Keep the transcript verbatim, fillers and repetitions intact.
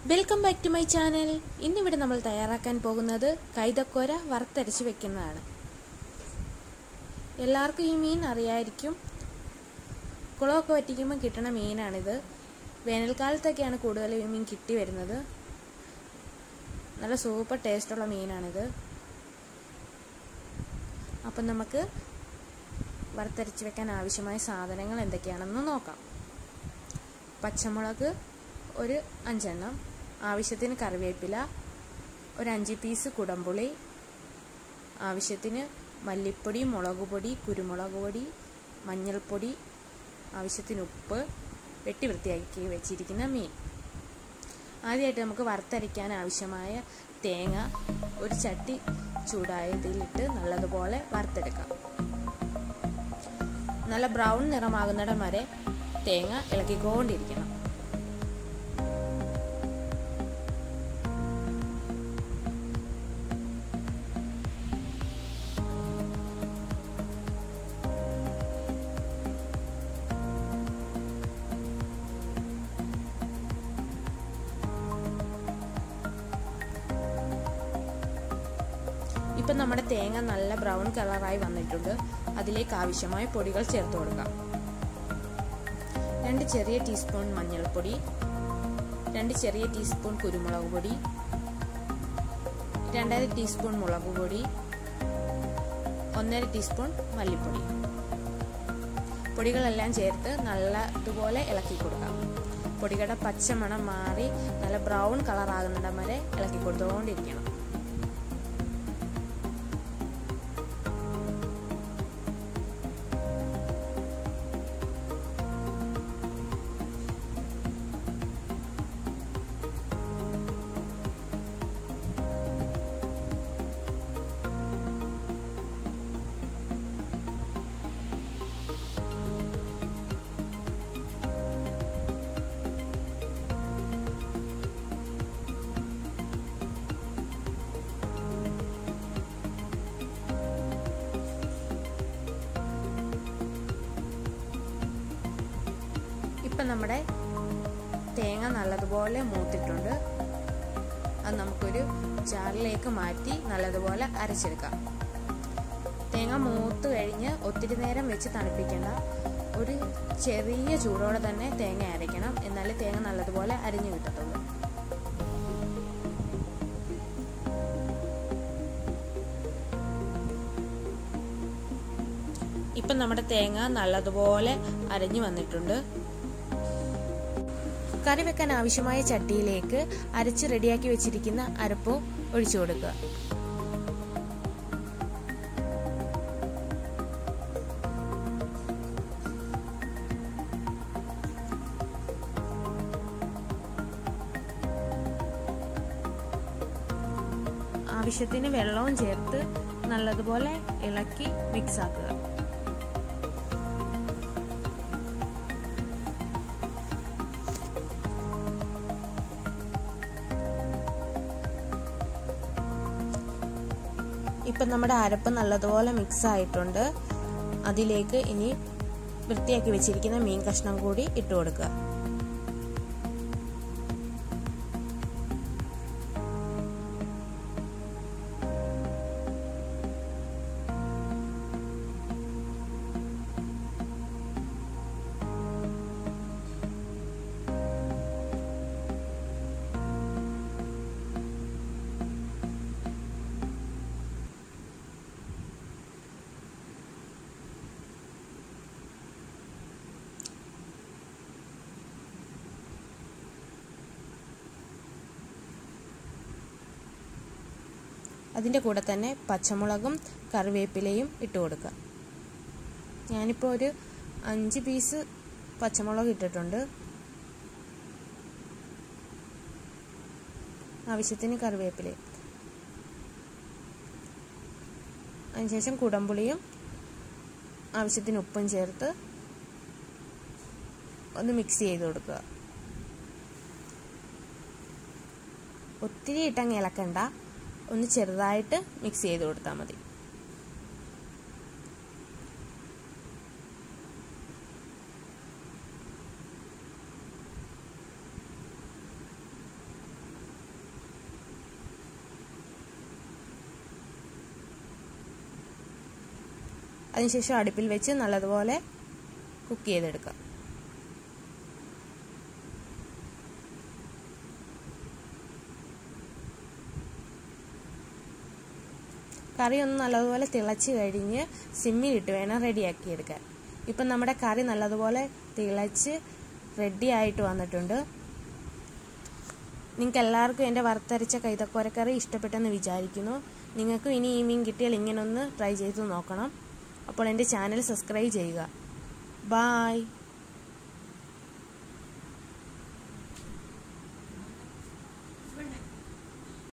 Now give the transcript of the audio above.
Welcome back to my channel. ഇന്നിവിടെ നമ്മൾ തയ്യാറാക്കാൻ പോകുന്നത് കൈതക്കോര വറുത്തരച്ച് വെക്കുന്നതാണ്. എല്ലാവർക്കും ഈ മീൻ അറിയായിരിക്കും. കുളമൊക്കെ വറ്റിക്കുമ്പോൾ കിട്ടുന്ന മീനാണിത്. വേനൽക്കാലത്തൊക്കെയാണ് കൂടുതൽ ഈ മീൻ കിട്ടി വരുന്നത്. നല്ല സൂപ്പർ ടേസ്റ്റുള്ള മീനാണിത്. അപ്പം നമുക്ക് വറുത്തരച്ച് വെക്കാൻ ആവശ്യമായ സാധനങ്ങൾ എന്തൊക്കെയാണെന്ന് നോക്കാം. പച്ചമുളക് ഒരു അഞ്ചെണ്ണം, ആവശ്യത്തിന് കറിവേപ്പില, ഒരു അഞ്ച് പീസ് കുടംപുളി, ആവശ്യത്തിന് മല്ലിപ്പൊടി, മുളക് പൊടി, കുരുമുളക് പൊടി, മഞ്ഞൾപ്പൊടി, ആവശ്യത്തിന് ഉപ്പ്, വെട്ടി വൃത്തിയാക്കി വെച്ചിരിക്കുന്ന മീൻ. ആദ്യമായിട്ട് നമുക്ക് വറുത്തരയ്ക്കാൻ ആവശ്യമായ തേങ്ങ ഒരു ചട്ടി ചൂടായതിലിട്ട് നല്ലതുപോലെ വറുത്തെടുക്കാം. നല്ല ബ്രൗൺ നിറമാകുന്നിടം വരെ തേങ്ങ ഇളക്കിക്കൊണ്ടിരിക്കണം. ഇപ്പം നമ്മുടെ തേങ്ങ നല്ല ബ്രൗൺ കളറായി വന്നിട്ടുണ്ട്. അതിലേക്ക് ആവശ്യമായ പൊടികൾ ചേർത്ത് കൊടുക്കാം. രണ്ട് ചെറിയ ടീസ്പൂൺ മഞ്ഞൾപ്പൊടി, രണ്ട് ചെറിയ ടീസ്പൂൺ കുരുമുളക് പൊടി, രണ്ടര ടീസ്പൂൺ മുളക് പൊടി, ഒന്നര ടീസ്പൂൺ മല്ലിപ്പൊടി. പൊടികളെല്ലാം ചേർത്ത് നല്ല ഇതുപോലെ ഇളക്കി കൊടുക്കാം. പൊടികളുടെ പച്ചമണം മാറി നല്ല ബ്രൗൺ കളറാകുന്നിടം വരെ ഇളക്കി കൊടുത്തുകൊണ്ടിരിക്കണം. ഇപ്പം നമ്മുടെ തേങ്ങ നല്ലതുപോലെ മൂത്തിട്ടുണ്ട്. അത് നമുക്കൊരു ജാറിലേക്ക് മാറ്റി നല്ലതുപോലെ അരച്ചെടുക്കാം. തേങ്ങ മൂത്ത് കഴിഞ്ഞ് ഒത്തിരി നേരം വെച്ച് തണുപ്പിക്കേണ്ട. ഒരു ചെറിയ ചൂടോടെ തന്നെ തേങ്ങ അരയ്ക്കണം. എന്നാലേ തേങ്ങ നല്ലതുപോലെ അരിഞ്ഞു കിട്ടത്തുള്ളൂ. ഇപ്പം നമ്മുടെ തേങ്ങ നല്ലതുപോലെ അരഞ്ഞു വന്നിട്ടുണ്ട്. കറി വെക്കാൻ ആവശ്യമായ ചട്ടിയിലേക്ക് അരച്ച് റെഡിയാക്കി വെച്ചിരിക്കുന്ന അരപ്പ് ഒഴിച്ചു കൊടുക്കുക. ആവശ്യത്തിന് വെള്ളവും ചേർത്ത് നല്ലതുപോലെ ഇളക്കി മിക്സ് ആക്കുക. ഇപ്പം നമ്മുടെ അരപ്പ് നല്ലതുപോലെ മിക്സ് ആയിട്ടുണ്ട്. അതിലേക്ക് ഇനി വൃത്തിയാക്കി വെച്ചിരിക്കുന്ന മീൻ കഷ്ണം കൂടി ഇട്ട് കൊടുക്കുക. അതിൻ്റെ കൂടെ തന്നെ പച്ചമുളകും കറിവേപ്പിലയും ഇട്ട് കൊടുക്കുക. ഞാനിപ്പോൾ ഒരു അഞ്ച് പീസ് പച്ചമുളക് ഇട്ടിട്ടുണ്ട്. ആവശ്യത്തിന് കറിവേപ്പിലയും, അതിനുശേഷം കുടംപുളിയും ആവശ്യത്തിന് ഉപ്പും ചേർത്ത് ഒന്ന് മിക്സ് ചെയ്ത് കൊടുക്കുക. ഒത്തിരി ഇട്ടങ്ങ് ഇളക്കണ്ട, ഒന്ന് ചെറുതായിട്ട് മിക്സ് ചെയ്ത് കൊടുത്താൽ മതി. അതിനുശേഷം അടുപ്പിൽ വെച്ച് നല്ലതുപോലെ കുക്ക് ചെയ്തെടുക്കാം. കറി ഒന്ന് നല്ലതുപോലെ തിളച്ച് കഴിഞ്ഞ് സിമ്മിലിട്ട് വേണം റെഡിയാക്കി എടുക്കാൻ. ഇപ്പം നമ്മുടെ കറി നല്ലതുപോലെ തിളച്ച് റെഡി ആയിട്ട് വന്നിട്ടുണ്ട്. നിങ്ങൾക്ക് എല്ലാവർക്കും എൻ്റെ വറുത്തരച്ച കൈതക്കോരക്കറി ഇഷ്ടപ്പെട്ടെന്ന് വിചാരിക്കുന്നു. നിങ്ങൾക്കും ഇനി ഈ മീൻ കിട്ടിയാൽ ഇങ്ങനെ ഒന്ന് ട്രൈ ചെയ്ത് നോക്കണം. അപ്പോൾ എൻ്റെ ചാനൽ സബ്സ്ക്രൈബ് ചെയ്യുക. ബായ്.